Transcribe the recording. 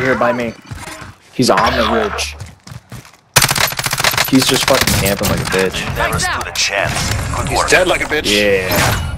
here by me. He's on the ridge. He's just fucking camping like a bitch. Never stood a chance. Good He's work. dead like a bitch. Yeah.